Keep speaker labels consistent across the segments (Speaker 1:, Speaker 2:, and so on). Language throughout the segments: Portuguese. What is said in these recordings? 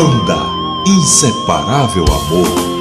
Speaker 1: Banda Inseparável Amor.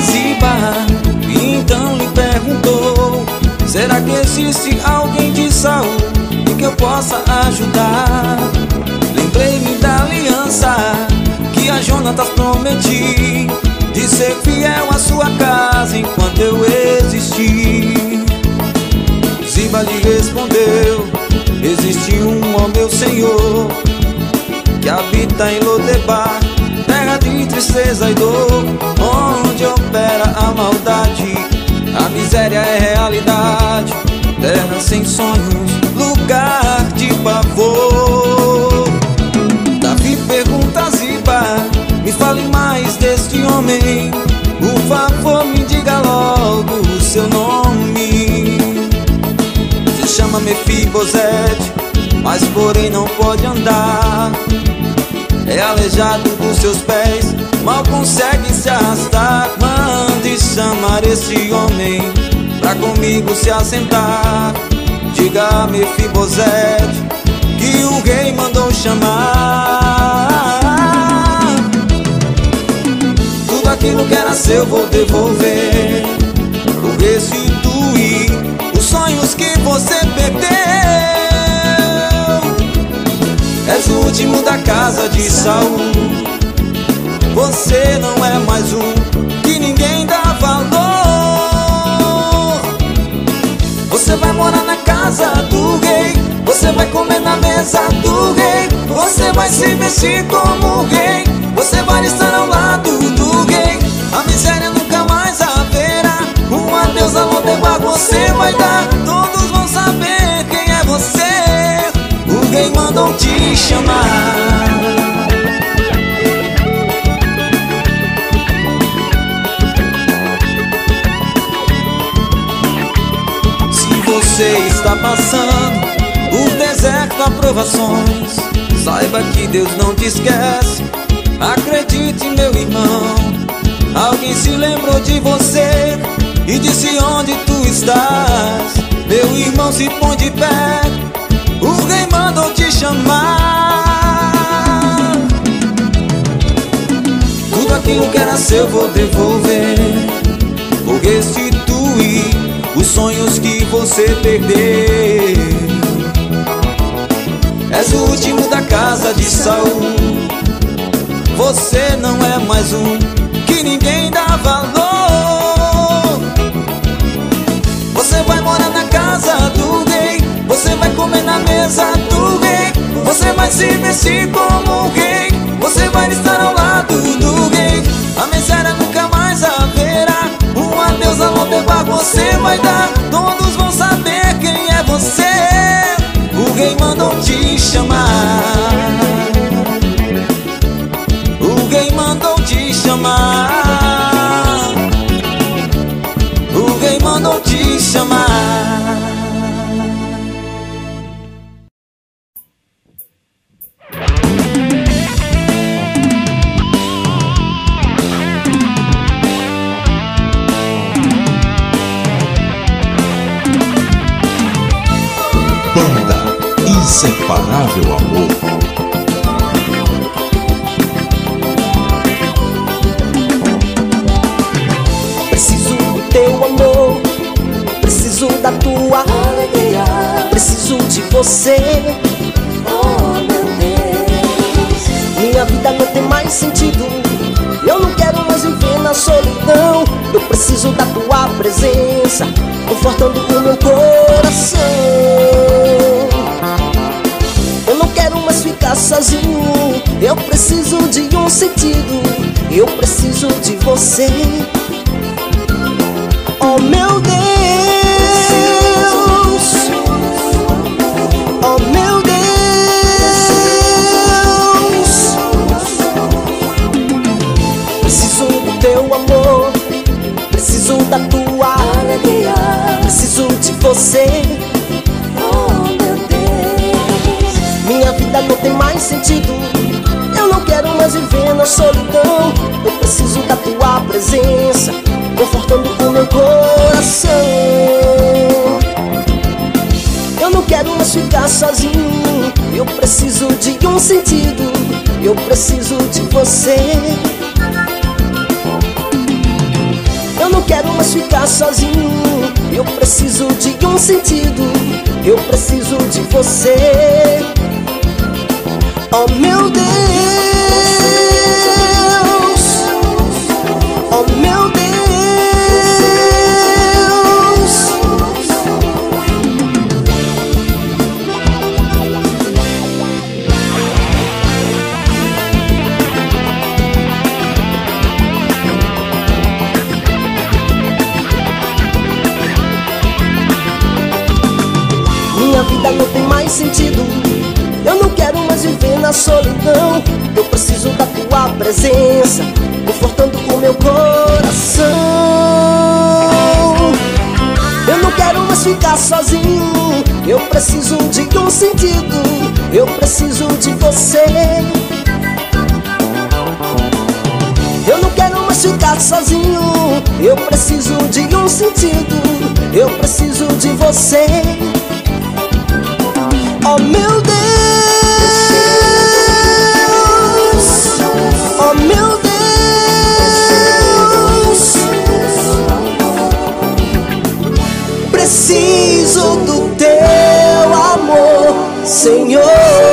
Speaker 2: Ziba, então lhe perguntou: será que existe alguém de saúde que eu possa ajudar? Lembrei-me da aliança que a Jonatas prometi, de ser fiel à sua casa enquanto eu existir. Ziba lhe respondeu: existe um, ó meu Senhor, que habita em Lodebar, terra de tristeza e dor, onde opera a maldade, a miséria é realidade, terra sem sonhos, lugar de pavor. Davi pergunta a Ziba: me fale mais deste homem, por favor me diga logo o seu nome. Se chama Mefibosete, mas porém não pode andar, é aleijado dos seus pés, mal consegue se arrastar. Mande chamar esse homem pra comigo se assentar. Diga a Mefibosete que o rei mandou chamar. Tudo aquilo que era seu vou devolver, vou restituir os sonhos que você perdeu. És o último da casa de Saul, você não é mais um que ninguém dá valor. Você vai morar na casa do rei, você vai comer na mesa do rei, você vai se vestir como rei, você vai estar ao lado do rei. A miséria nunca mais haverá, um adeus a Lodebar você vai dar. Todos vão saber quem é você, o rei mandou te chamar. Você está passando por deserto, aprovações, saiba que Deus não te esquece. Acredite, meu irmão, alguém se lembrou de você e disse onde tu estás. Meu irmão, se põe de pé, o rei mandou te chamar. Tudo aquilo que era seu vou devolver, vou restituir os sonhos que você perdeu. És o último da casa de Saul, você não é mais um que ninguém dá valor. Você vai morar na casa do rei, você vai comer na mesa do rei, você vai se vestir como rei, você vai estar ao lado do rei. A miséria nunca mais haverá, um adeus a Lodebar você vai dar. Todos vão saber quem é você, o rei mandou te chamar. O rei mandou te chamar. O rei mandou te chamar.
Speaker 1: Inseparável amor.
Speaker 3: Preciso do teu amor, preciso da tua alegria, preciso de você. Oh meu Deus, minha vida não tem mais sentido, eu não quero mais viver na solidão. Eu preciso da tua presença, confortando o meu coração. Eu não quero mais ficar sozinho, eu preciso de um sentido, eu preciso de você. Oh meu Deus, oh meu Deus, preciso do teu amor, preciso da tua alegria, preciso de você. Minha vida não tem mais sentido, eu não quero mais viver na solidão. Eu preciso da tua presença, confortando o meu coração. Eu não quero mais ficar sozinho, eu preciso de um sentido, eu preciso de você. ficar sozinho. Eu preciso de um sentido, eu preciso de você. Oh meu Deus, oh meu Deus. Minha vida não tem mais sentido, eu não quero mais viver na solidão. Eu preciso da tua presença, confortando o meu coração. Eu não quero mais ficar sozinho, eu preciso de um sentido, eu preciso de você. Eu não quero mais ficar sozinho, eu preciso de um sentido, eu preciso de você. Oh meu Deus, oh meu Deus, preciso do teu amor, Senhor.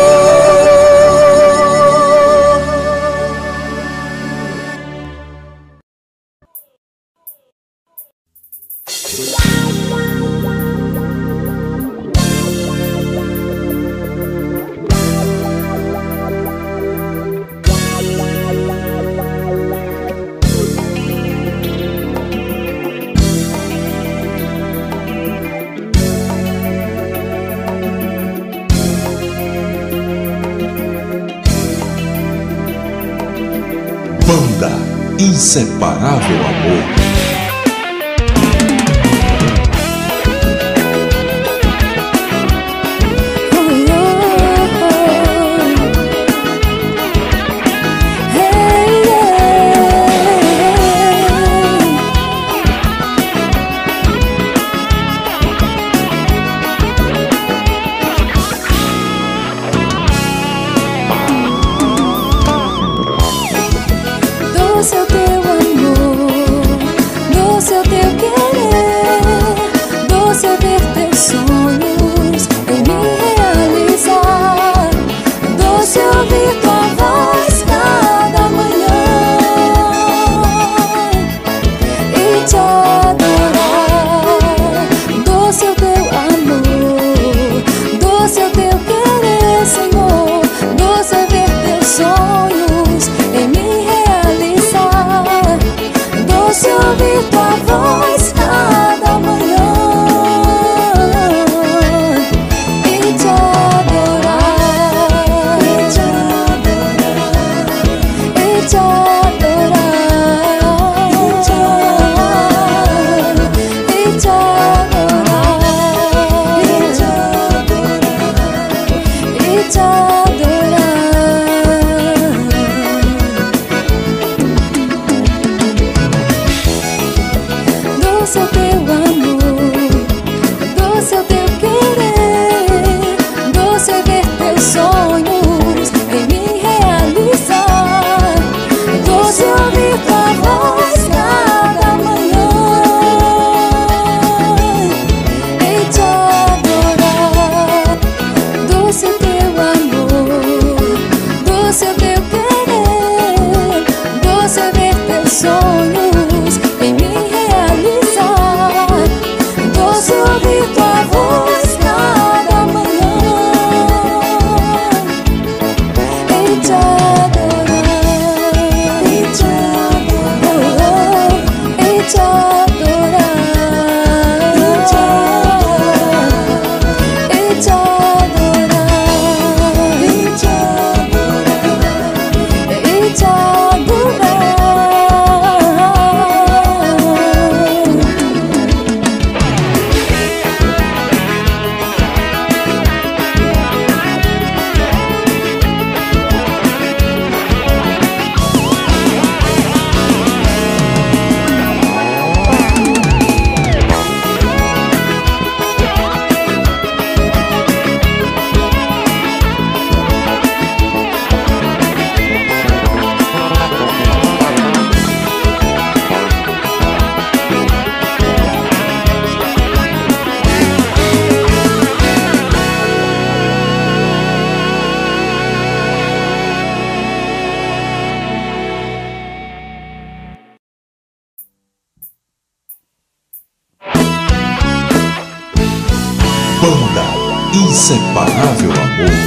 Speaker 1: Banda Inseparável Amor.
Speaker 4: Doce é o teu amor, doce é o teu querer, doce é ver teus sonhos em me realizar, doce é ouvir tua voz cada manhã e te adorar. Doce é o teu amor, doce é o teu querer, Senhor, doce é ver teus sonhos em me realizar, doce ouvir tua voz cada manhã e te adorar, e te adorar, e te adorar, e te adorar, e te adorar, e te adorar. Doce é o teu amor, doce é o teu querer, doce é ver teus sonhos em me realizar, doce ouvir tua voz cada manhã e te adorar. Doce é o teu amor, doce é o teu querer, doce é ver teus sonhos em me realizar,
Speaker 1: Inseparável Amor.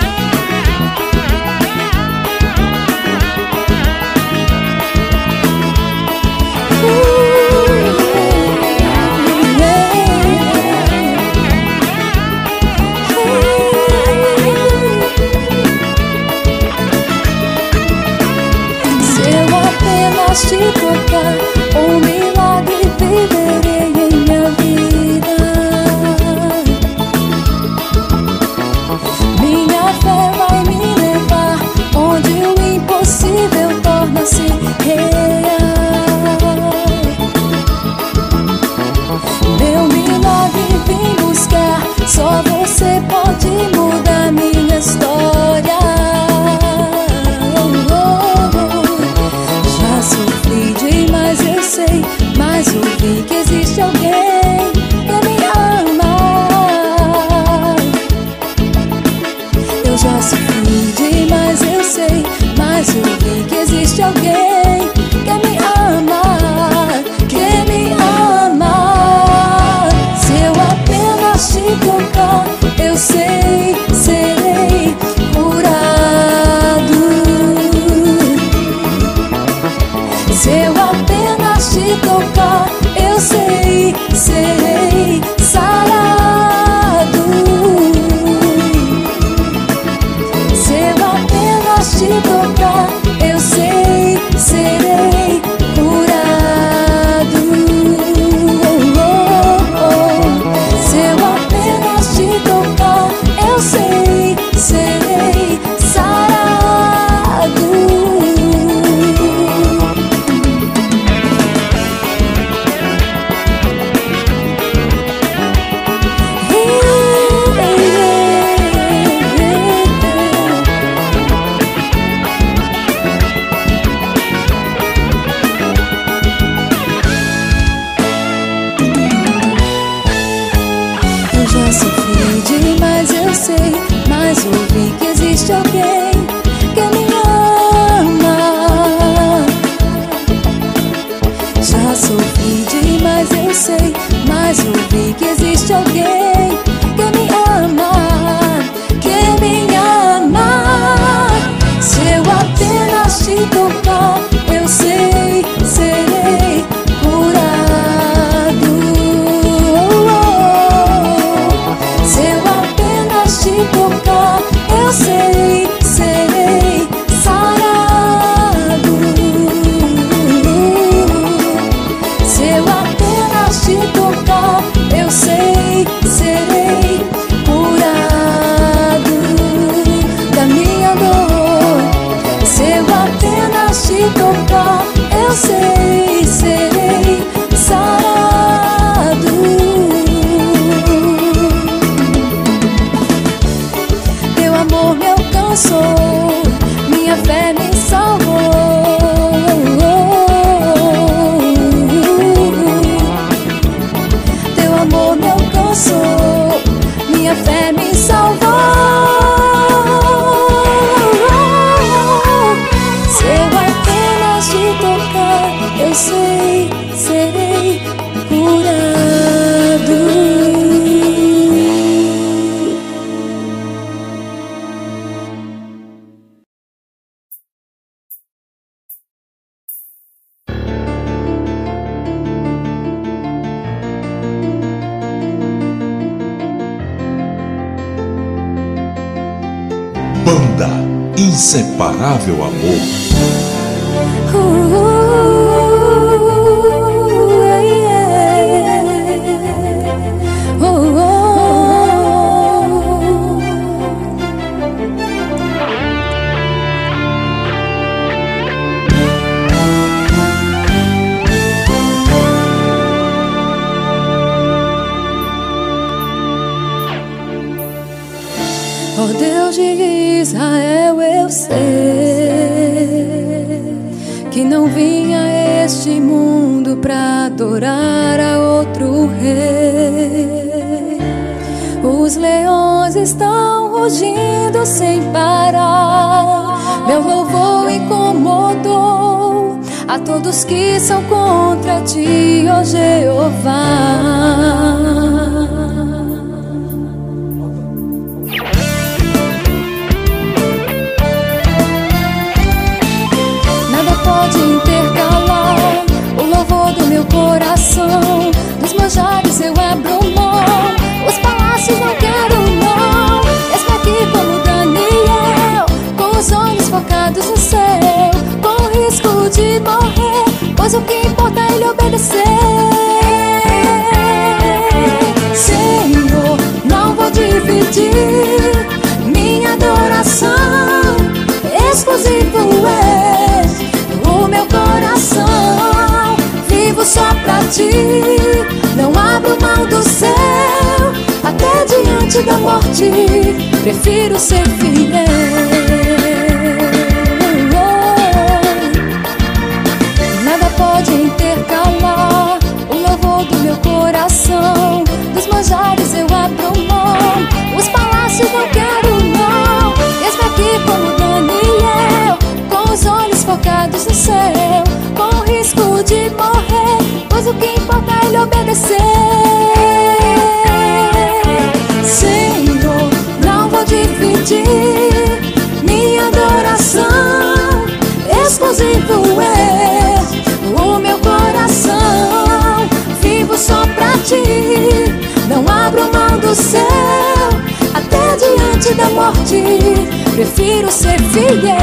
Speaker 4: Te tocar, um milagre viverei em minha vida. Minha fé vai me levar onde o impossível torna-se real. Meu milagre vim buscar, só você pode mudar minha história. Mas eu vi que existe alguém que me ama. Eu já sofri demais, eu sei, mas eu vi que existe alguém que me ama, que me ama. Se eu apenas te tocar, eu sei, serei curado. Se eu apenas te tocar, eu sei, serei sarado. Se eu apenas te tocar, eu sei, serei curado. Se eu apenas te tocar, eu sei, serei sarado. Mas ouvi que existe alguém que me ama. Já sofri demais, eu sei, mas ouvi que existe alguém que me ama, que me ama. Se eu apenas te tocar, eu sei, serei curado. Se eu apenas te tocar, eu sei, serei sarado. Se eu apenas te tocar, eu sei, serei curado da minha dor. Se eu apenas te tocar, eu sei, serei sarado. Teu amor me alcançou, minha fé me salvou. Teu amor me alcançou, minha fé me salvou. Se eu apenas te tocar, eu sei, serei curado.
Speaker 1: Banda Inseparável Amor.
Speaker 4: Ó Deus de Israel, eu sei que não vim a este mundo pra adorar a outro rei. Os leões estão rugindo sem parar, meu louvor incomodou a todos que são contra ti, ó Jeová. coração. Dos manjares eu abro mão, os palácios não quero não. Estou aqui como Daniel, com os olhos focados no céu, com o risco de morrer, pois o que importa é ele obedecer. Senhor, não vou dividir minha adoração, exclusivo é o meu coração. Vivo só pra ti, não abro mão do céu, até diante da morte prefiro ser fiel. Nada pode intercalar o louvor do meu coração. Dos manjares eu abro mão, os palácios não quero não. Mesmo aqui como Daniel, com os olhos focados no céu, com o risco de morrer, pois o que importa é ele obedecer. Senhor, não vou dividir minha adoração, exclusivo é o meu coração. Vivo só pra ti, não abro mão do céu, até diante da morte prefiro ser fiel.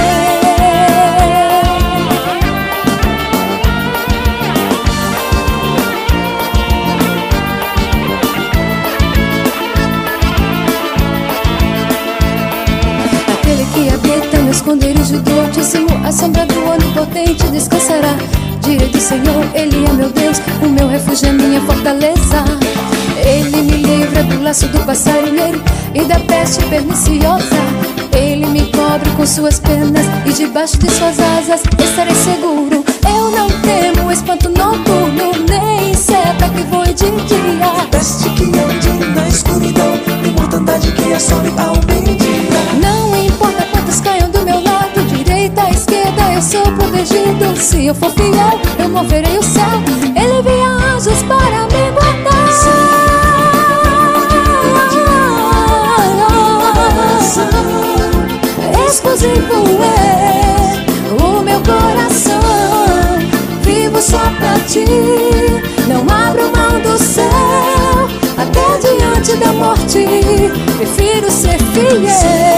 Speaker 4: Aquele que habita no esconderijo do Altíssimo, a sombra do Onipotente descansará. Direi do Senhor, Ele é meu Deus, o meu refúgio é minha fortaleza. Ele me livra do laço do passarinheiro e da peste perniciosa. Ele me cobre com suas penas e debaixo de suas asas estarei seguro. Eu não temo espanto noturno, nem seta que voe de dia,
Speaker 2: Peste que ande na escuridão, nem mortandade que assole ao meio-dia.
Speaker 4: não importa quantos caiam do meu lado, direita, esquerda, eu sou protegido. Se eu for fiel, eu moverei o céu, Ele envia anjos para me guardar. Exclusivo é o meu coração. Vivo só pra ti, não abro mão do céu, até diante da morte prefiro ser fiel.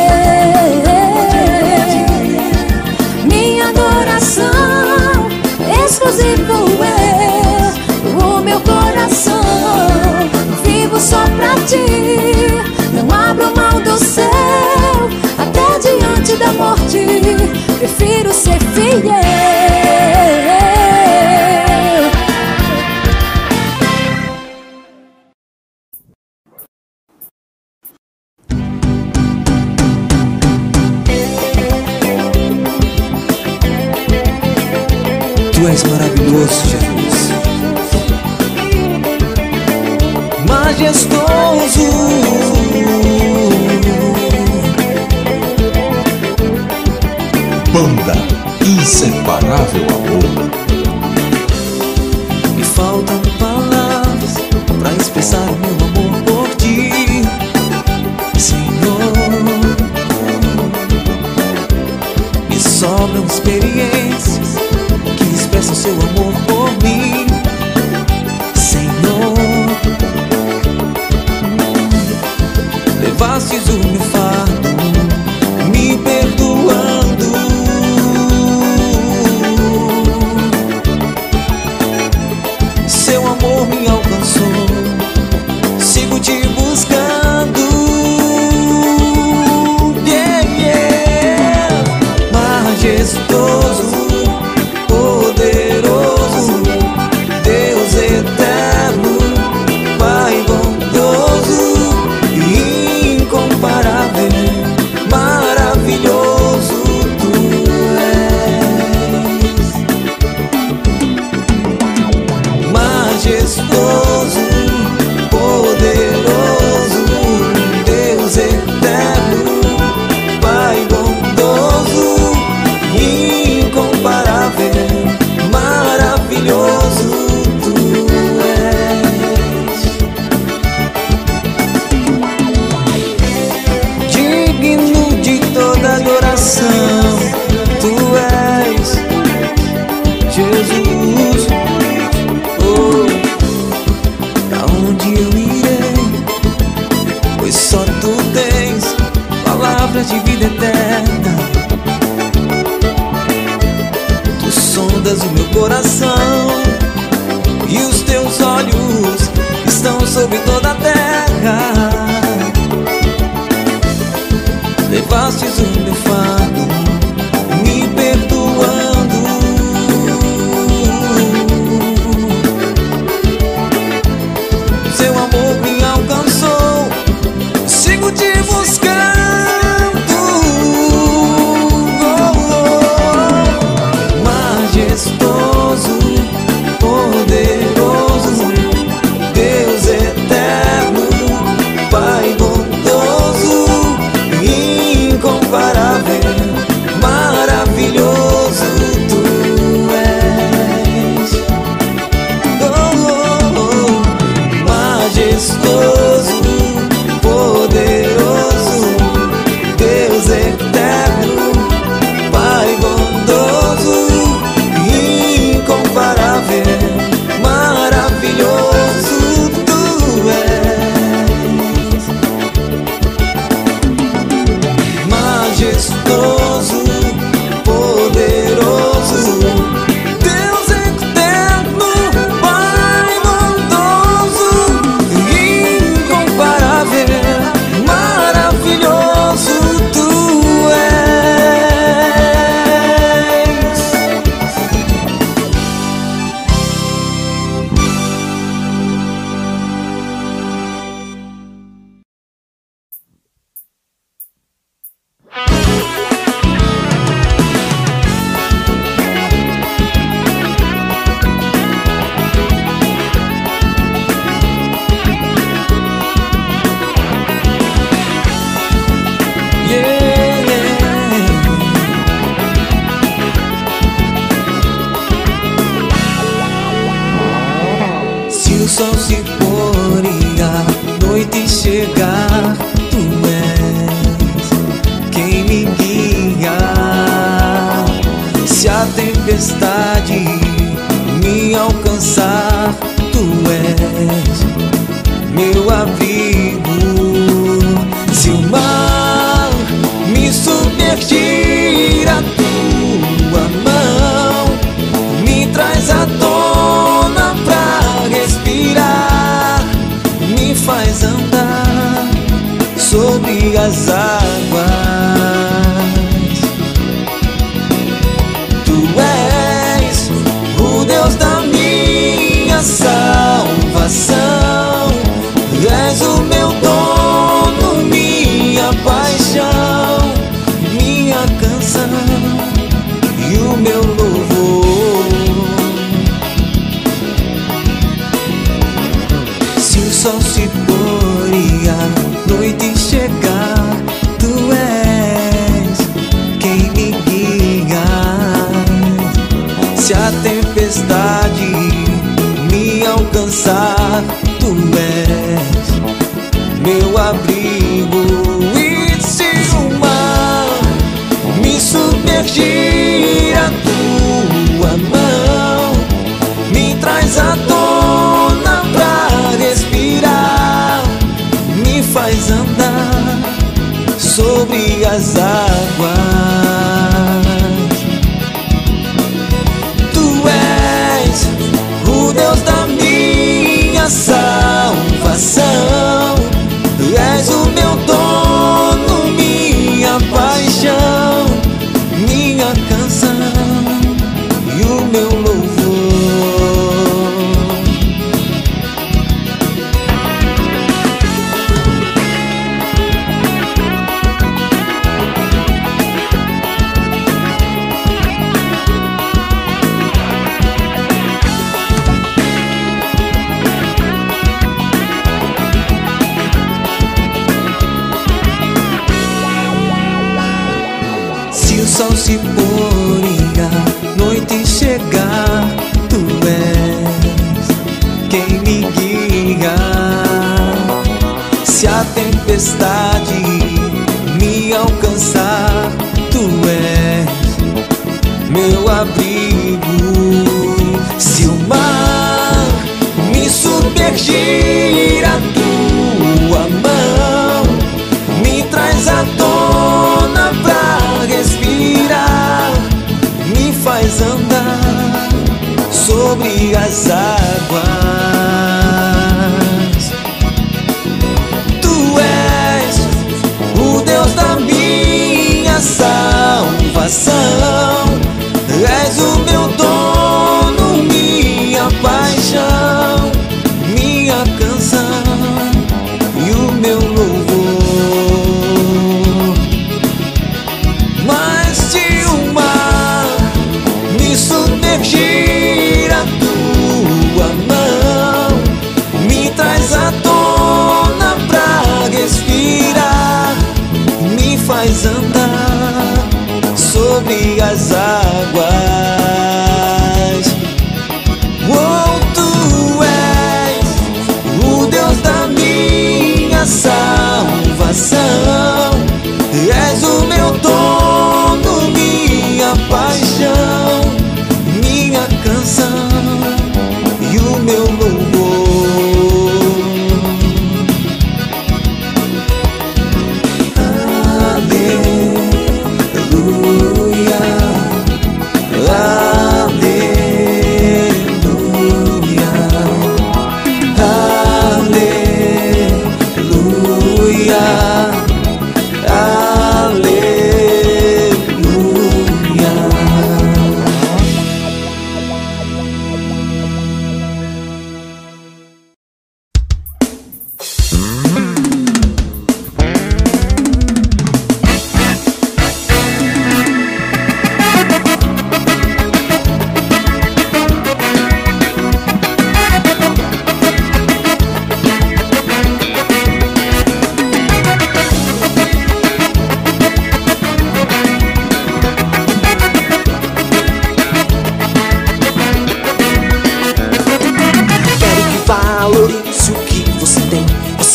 Speaker 4: Minha adoração, exclusivo é o meu coração. Vivo só pra ti, não abro mão do céu, até diante da morte prefiro ser fiel.
Speaker 2: Tu és maravilhoso, Jesus, majestoso.
Speaker 1: Banda Inseparável Amor.
Speaker 2: Me faltam palavras pra expressar o meu amor por ti, Senhor. Me sobram experiências que expressam seu amor por mim, Senhor. Levastes o meu fardo, me perdoando. Seu amor me alcançou, sigo te buscando. Yeah, yeah. Majestoso, poderoso, Deus eterno, Pai bondoso e incomparável, maravilhoso tu és. Majestoso, teus olhos estão sobre toda a terra. Levastes o meu fardo, me perdoando. Seu amor me alcançou, sigo te buscando. Majestoso, poderoso, Deus eterno, Pai bondoso, incomparável, maravilhoso tu és. Majestoso, poderoso, Deus eterno, Pai bondoso, incomparável, maravilhoso tu és. Majestoso, poderoso, Deus eterno, Pai bondoso, incomparável, maravilhoso tu és. Se o sol se pôr e a noite chegar, tu és quem me guia. Se a tempestade me alcançar, tu és meu abrigo. Se o mar me submergir, a tua mão me traz à tona pra respirar, me faz andar sobre as águas. Tu és o Deus da minha salvação, és o meu dono, minha paixão, minha canção e o meu louvor. Se o sol se pôr e a noite chegar, tu és quem me guia. Se a tempestade me alcançar, tu és meu abrigo. E se o mar me submergir, a tua mão me traz à tona pra respirar, me faz andar sobre as águas. Tu és o Deus da minha salvação, és o meu dono, minha paixão, minha canção e o meu louvor. Se o sol se pôr e a noite chegar, tu és quem me guia. Se a tempestade me alcançar, tu és meu abrigo. Se o mar me submergir, a tua mão me traz à tona pra respirar, me faz andar sobre as águas.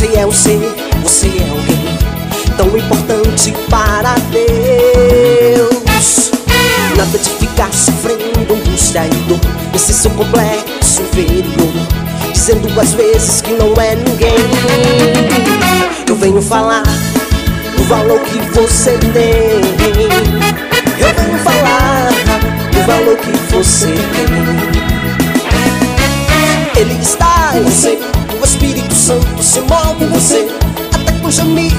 Speaker 3: Você é um ser, você é alguém tão importante para Deus. Nada de ficar sofrendo angústia e dor nesse seu complexo inferior, dizendo às vezes que não é ninguém. Eu venho falar do valor que você tem. Eu venho falar do valor que você tem. Ele está em você, o Espírito Santo se move em você, até com gemidos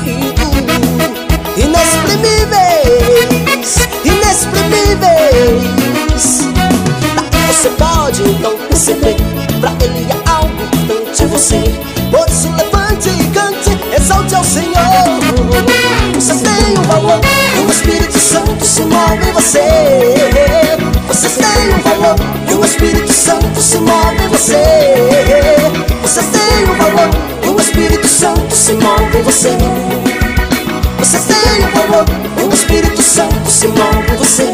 Speaker 3: inexprimíveis, inexprimíveis. Daí você pode então perceber, pra Ele é algo importante em você. Por isso levante e cante, exalte ao Senhor. Você tem um valor, e o Espírito Santo se move em você. Você tem um valor, e o Espírito Santo se move em você. Você tem um valor, e o Espírito Santo se move em você. Você tem um valor, e o Espírito Santo se move em você.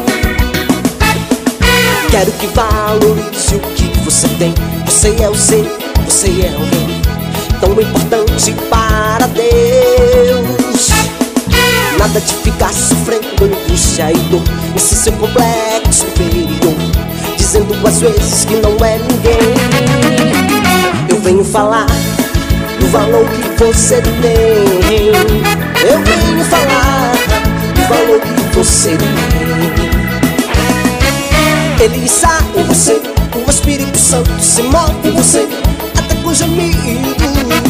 Speaker 3: Quero que valorize o que você tem. Você é o ser, você é alguém tão importante para Deus. Nada de ficar sofrendo angústia e dor nesse seu complexo inferior, dizendo às vezes que não é ninguém. Eu venho falar do valor que você tem. Eu venho falar do valor que você tem. Ele está em você, o Espírito Santo se move em você, até com gemidos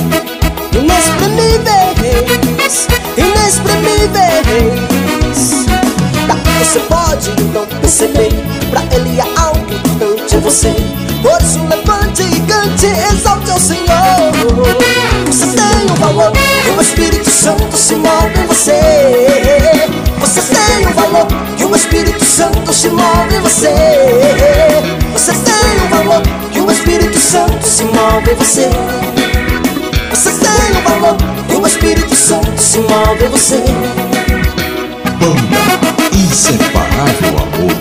Speaker 3: inexprimíveis, inexprimíveis. Daí você pode então perceber, pra Ele é algo importante em você. Por isso levante e cante, exalte ao Senhor. Você tem um valor, e o Espírito Santo se move em você. Você tem um valor, e o Espírito Santo se move em você. Você tem um valor, e o Espírito Santo se move em você. Você tem um valor, e o Espírito Santo se move em você.
Speaker 1: Banda Inseparável Amor.